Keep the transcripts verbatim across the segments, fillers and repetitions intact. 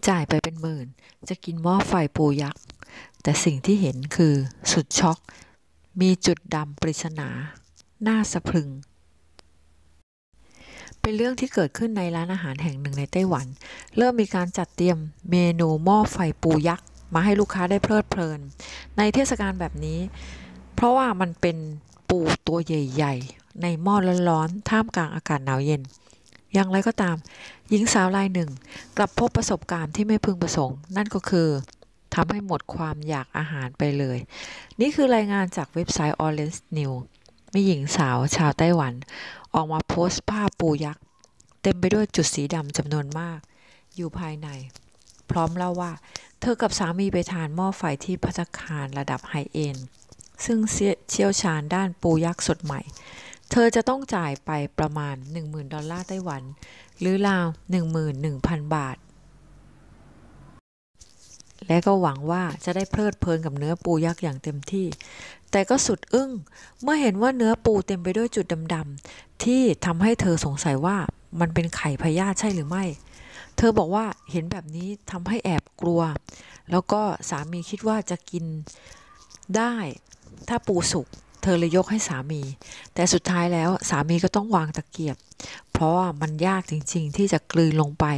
จ่ายไปเป็นหมื่นจะกินหม้อไฟปูยักษ์แต่สิ่งที่เห็นคือสุดช็อกมีจุดดำปริศนาน่าสะพรึงเป็นเรื่องที่เกิดขึ้นในร้านอาหารแห่งหนึ่งในไต้หวันเริ่มมีการจัดเตรียมเมนูหม้อไฟปูยักษ์มาให้ลูกค้าได้เพลิดเพลินในเทศกาลแบบนี้เพราะว่ามันเป็นปูตัวใหญ่ๆในหม้อร้อนๆท่ามกลางอากาศหนาวเย็นอย่างไรก็ตามหญิงสาวรายหนึ่งกลับพบประสบการณ์ที่ไม่พึงประสงค์นั่นก็คือทำให้หมดความอยากอาหารไปเลยนี่คือรายงานจากเว็บไซต์ Orange News มีหญิงสาวชาวไต้หวันออกมาโพสต์ภาพปูยักษ์เต็มไปด้วยจุดสีดำจำนวนมากอยู่ภายในพร้อมเล่าว่าเธอกับสามีไปทานหม้อไฟที่ภัตตาคารระดับไฮเอนด์ซึ่งเชี่ยวชาญด้านปูยักษ์สดใหม่เธอจะต้องจ่ายไปประมาณ หนึ่งหมื่น ดอลลาร์ไต้หวันหรือราว หนึ่งหมื่นหนึ่งพัน บาทและก็หวังว่าจะได้เพลิดเพลินกับเนื้อปูยักษ์อย่างเต็มที่แต่ก็สุดอึ้งเมื่อเห็นว่าเนื้อปูเต็มไปด้วยจุดดำๆที่ทำให้เธอสงสัยว่ามันเป็นไข่พยาธิใช่หรือไม่เธอบอกว่าเห็นแบบนี้ทำให้แอบกลัวแล้วก็สามีคิดว่าจะกินได้ถ้าปูสุกเธอเลยยกให้สามีแต่สุดท้ายแล้วสามีก็ต้องวางตะเกียบเพราะว่ามันยากจริงๆที่จะกลืนลงไป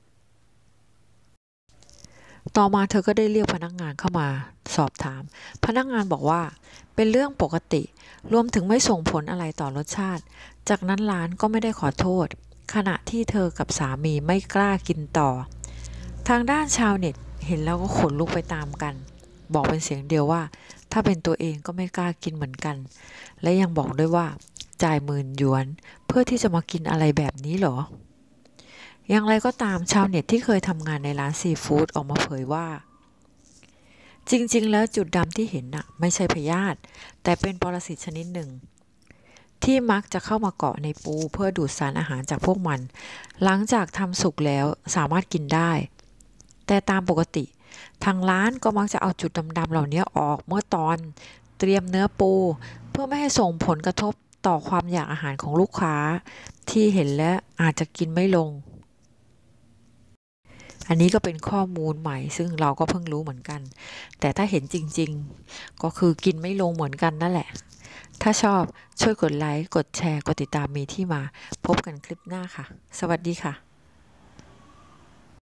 ต่อมาเธอก็ได้เรียกพนักงานเข้ามาสอบถามพนักงานบอกว่าเป็นเรื่องปกติรวมถึงไม่ส่งผลอะไรต่อรสชาติจากนั้นร้านก็ไม่ได้ขอโทษขณะที่เธอกับสามีไม่กล้ากินต่อทางด้านชาวเน็ตเห็นแล้วก็ขนลุกไปตามกันบอกเป็นเสียงเดียวว่าถ้าเป็นตัวเองก็ไม่กล้ากินเหมือนกันและยังบอกด้วยว่าจ่ายหมื่นหยวนเพื่อที่จะมากินอะไรแบบนี้เหรออย่างไรก็ตามชาวเน็ตที่เคยทำงานในร้านซีฟู้ดออกมาเผยว่าจริงๆแล้วจุดดำที่เห็นน่ะไม่ใช่พยาธิแต่เป็นปรสิตชนิดหนึ่งที่มักจะเข้ามาเกาะในปูเพื่อดูดสารอาหารจากพวกมันหลังจากทำสุกแล้วสามารถกินได้แต่ตามปกติทางร้านก็มักจะเอาจุดดำๆเหล่านี้ออกเมื่อตอนเตรียมเนื้อปูเพื่อไม่ให้ส่งผลกระทบต่อความอยากอาหารของลูกค้าที่เห็นแล้วอาจจะกินไม่ลงอันนี้ก็เป็นข้อมูลใหม่ซึ่งเราก็เพิ่งรู้เหมือนกันแต่ถ้าเห็นจริงๆก็คือกินไม่ลงเหมือนกันนั่นแหละถ้าชอบช่วยกดไลค์กดแชร์กดติดตามมีที่มาพบกันคลิปหน้าค่ะสวัสดีค่ะ